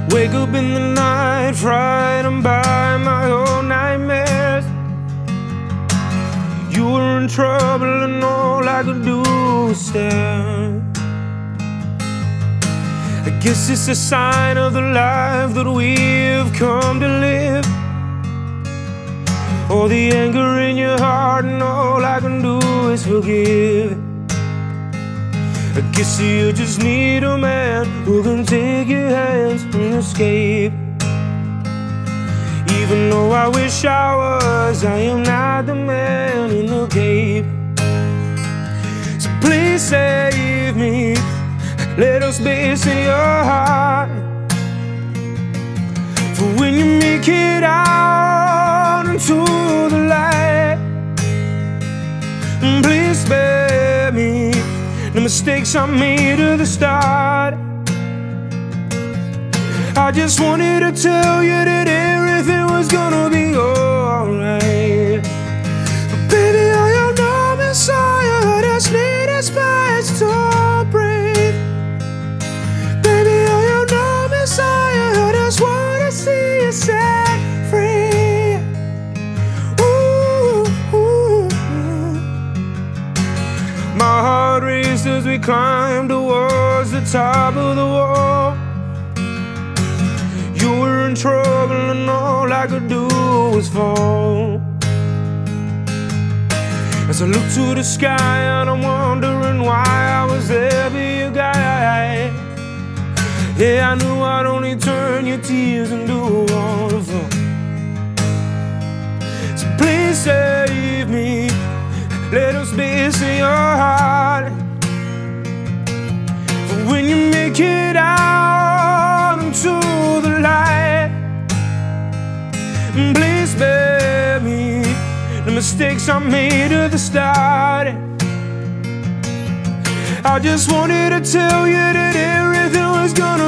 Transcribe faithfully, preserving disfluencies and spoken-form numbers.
Wake up in the night, frightened by my own nightmares. You were in trouble and all I could do was stare. I guess it's a sign of the life that we've come to live. All the anger in your heart and all I can do is forgive. I guess you just need a man who can take your hands and escape. Even though I wish I was, I am not the man in the cape. So please save me, let us space in your heart. For when you make it out into the light, please spare me the mistakes I made at the start. I just wanted to tell you that everything was gonna be alright. But baby, I am no messiah, I just need a space to breathe. Baby, I am no messiah, I just wanna see you set free. Ooh, ooh, ooh. My heart raced as we climbed towards the top of the wall. You were in trouble and all I could do was fall. As I look to the sky and I'm wondering why I was there for you guy. Yeah, I knew I'd only turn your tears into a waterfall. So please save me, let us space in your heart. For when you make it out into the light, please spare me the mistakes I made at the start. I just wanted to tell you that everything was gonna